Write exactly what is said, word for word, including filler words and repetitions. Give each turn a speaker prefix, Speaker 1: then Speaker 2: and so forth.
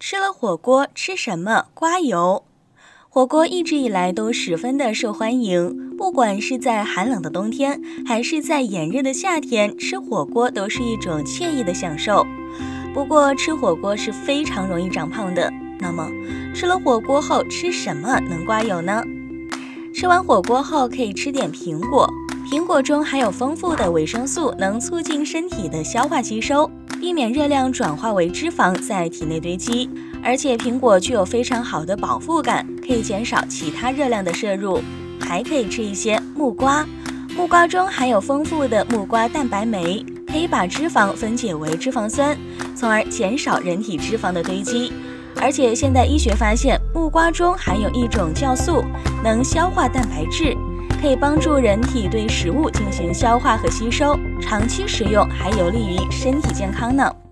Speaker 1: 吃了火锅吃什么？刮油。火锅一直以来都十分的受欢迎，不管是在寒冷的冬天，还是在炎热的夏天，吃火锅都是一种惬意的享受。不过，吃火锅是非常容易长胖的。那么，吃了火锅后吃什么能刮油呢？吃完火锅后可以吃点苹果，苹果中含有丰富的维生素，能促进身体的消化吸收，避免热量转化为脂肪在体内堆积。而且苹果具有非常好的饱腹感，可以减少其他热量的摄入。还可以吃一些木瓜，木瓜中含有丰富的木瓜蛋白酶，可以把脂肪分解为脂肪酸，从而减少人体脂肪的堆积。而且现代医学发现，木瓜中含有一种酵素，能消化蛋白质，可以帮助人体对食物进行消化和吸收，长期食用还有利于身体健康呢。